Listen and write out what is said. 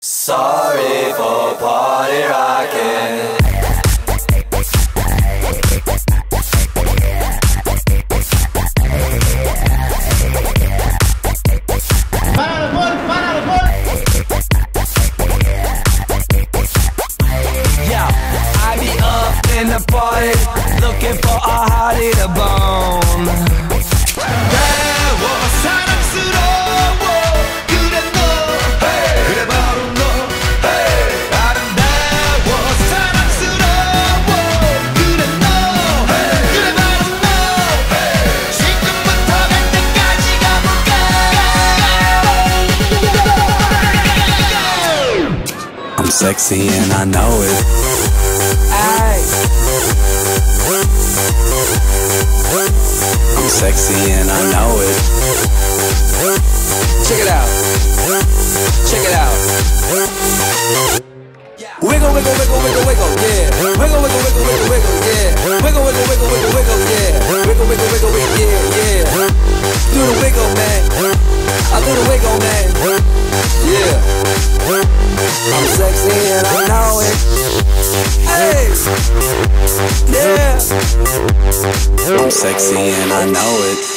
Sorry for party rocking. Yeah, I be up in the party, looking for a hottie to bone. I'm sexy and I know it. Aye. I'm sexy and I know it. Check it out. Check it out. Wiggle, wiggle, wiggle, wiggle, wiggle, yeah. Wiggle, wiggle, wiggle, wiggle, wiggle, yeah. Wiggle, wiggle, wiggle, wiggle, wiggle, yeah. Wiggle, wiggle, wiggle, wiggle, yeah, yeah. Do the wiggle, man. I do the wiggle, man. Yeah. I'm sexy and I know it. Hey, yeah. I'm sexy and I know it.